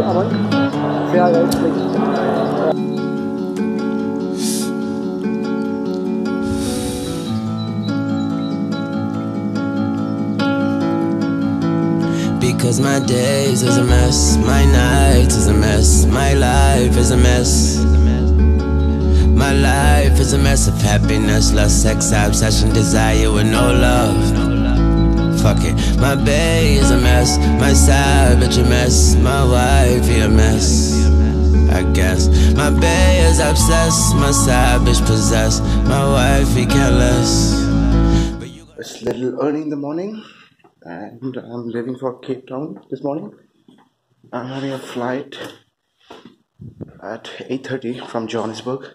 Aman. Say hi guys, please. Because my days is a mess, my nights is a mess, my life is a mess. My life is a mess of happiness, lust, sex, obsession, desire with no love. Fuck it. My bae is a mess, my side bitch a mess, my wife a mess, I guess. My bae is obsessed, my side bitch possessed, my wife careless. It's a little early in the morning and I'm leaving for Cape Town this morning. I'm having a flight at 8:30 from Johannesburg.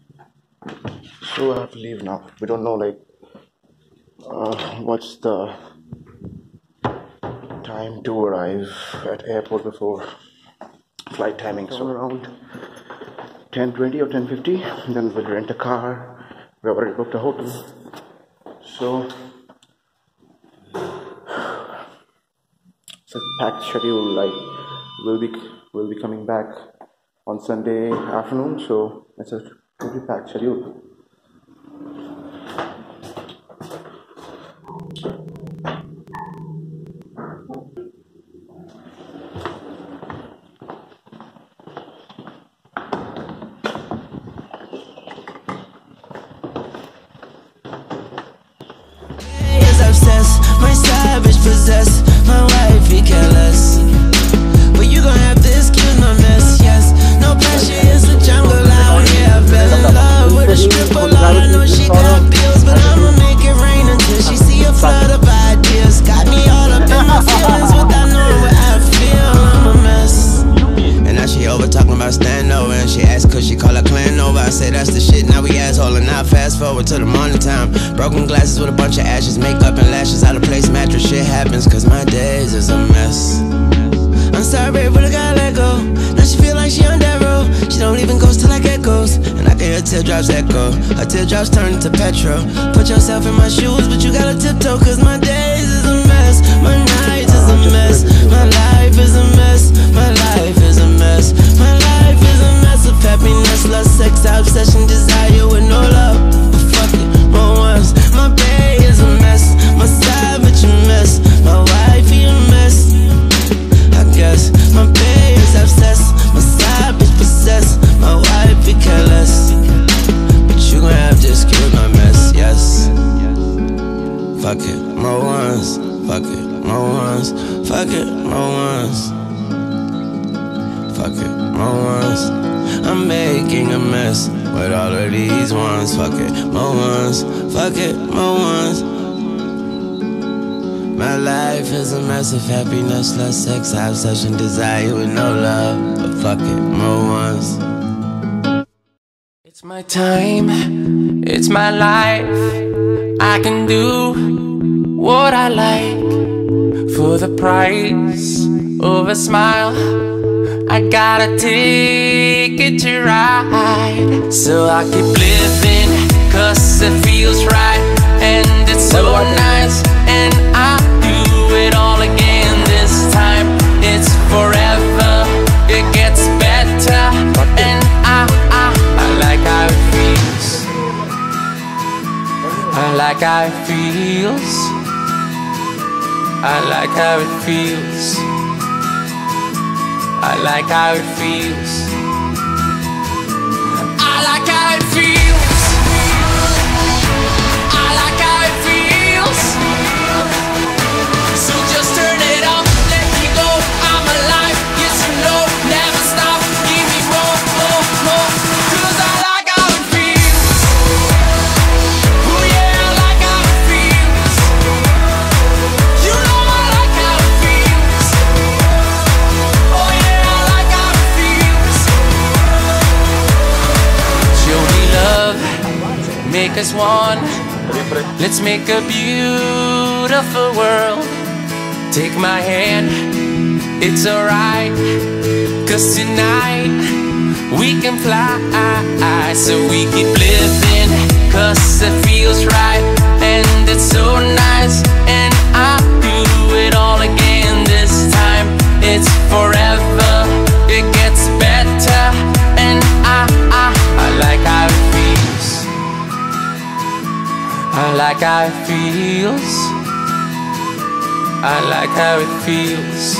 So I have to leave now. We don't know like what's the time to arrive at airport before flight timing. So around 10:20 or 10:50, then we'll rent a car. We already booked a hotel. So it's a packed schedule. Like we'll be coming back on Sunday afternoon. So it's a totally packed schedule. My savage possessed, my wife careless. But you gon' have to excuse my mess, yes. No pressure, it's the jungle out here. I fell in love with a stripper, Lord. I know she got bills, but I'ma make it rain until she see a flood of ideas. Got me all up in my feelings without knowing what I feel. I'm a mess. And now she over talking about stand over, and she asked could she call her clan over. I say that's the shit, now we asshole. And now fast forward to the morning time. Broken glasses with a bunch of ashes, makeup and lashes, out of place mattress. Shit happens cause my days is a mess. I'm sorry but I gotta let go. Now she feel like she on that road. She don't even ghost till I get ghost. And I can hear teardrops echo. Her teardrops turn into petrol. Put yourself in my shoes but you gotta tiptoe. Cause my days is a mess, my nights is a mess, my life is a mess, my life is a mess, my life is a mess of happiness, lust, sex, obsession, desire with no love. But fuck it, more ones. My bae is a mess, my side bitch a mess, my wife a mess, I guess. My bae is obsessed, my side bitch possessed, my wife careless. But you gon' have to excuse my mess, yes. Fuck it, more ones. Fuck it, more ones. Fuck it, more ones. Fuck it, more ones. I'm making a mess with all of these ones. Fuck it, more ones. Fuck it, more ones. My life is a mess of happiness, lust, sex, obsession, desire with no love. But fuck it, more ones. It's my time, it's my life. I can do what I like for the price of a smile. I got a ticket to ride, so I keep living cause it feels right. And it's so nice, and I do it all again this time. It's forever, it gets better, and I like how it feels. I like how it feels. I like how it feels. I like how it feels. I like how it feels. I like how it feels. So just turn it up, let me go. I'm alive, yes or no, never stop. Give me more, more, more. Cause I like how it feels. Oh yeah, I like how it feels. You know I like how it feels. Oh yeah, I like how it feels. Show me love, make us one. Let's make a beautiful world. Take my hand, it's alright. Cause tonight we can fly. So we keep living cause it feels right. And it's so nice, and I do it all again this time. It's forever, like how it feels. I like how it feels.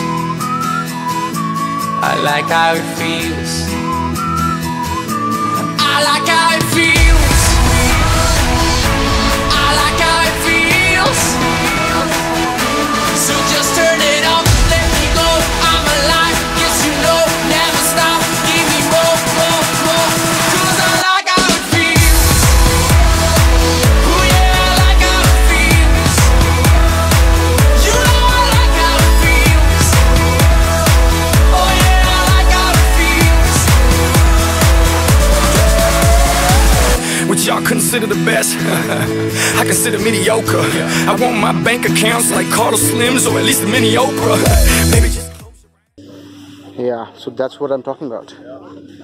I like how it feels. I like how it feels. I like how it feels. So just turn it up, let me go. I'm alive, yes you know. Never stop, give me more, more, more. 'Cause I like how it feels. Oh yeah, I like how it feels. You know I like how it feels. Oh yeah, I like how it feels. What y'all consider the best, I consider mediocre. I want my bank accounts like Carlos Slims, or at least a mini Oprah. Maybe just Yeah, so that's what I'm talking about.